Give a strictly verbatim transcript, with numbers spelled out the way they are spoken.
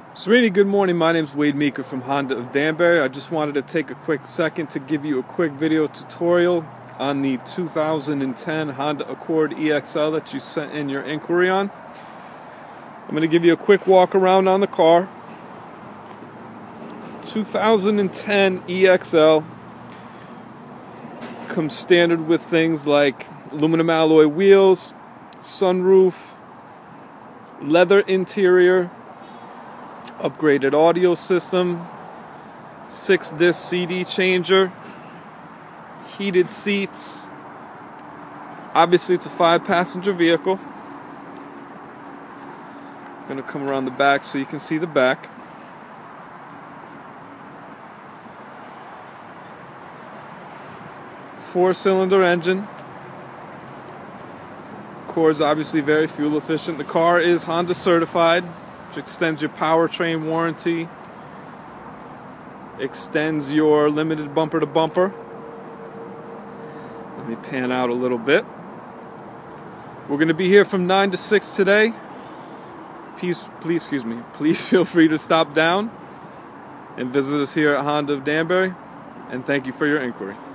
Srini, good morning. My name is Wade Meeker from Honda of Danbury. I just wanted to take a quick second to give you a quick video tutorial on the two thousand ten Honda Accord E X L that you sent in your inquiry on. I'm going to give you a quick walk around on the car. two thousand ten E X L comes standard with things like aluminum alloy wheels, sunroof, leather interior, upgraded audio system, six disc C D changer, heated seats. Obviously it's a five passenger vehicle. I'm going to come around the back so you can see the back. Four cylinder engine. Accord's obviously very fuel efficient. The car is Honda certified, which extends your powertrain warranty, extends your limited bumper to bumper. Let me pan out a little bit. We're going to be here from nine to six today. Please, please, excuse me. Please feel free to stop down and visit us here at Honda of Danbury. And thank you for your inquiry.